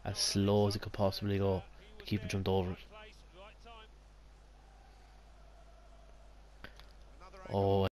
as slow as it could possibly go to keep it jumped over it. Oh,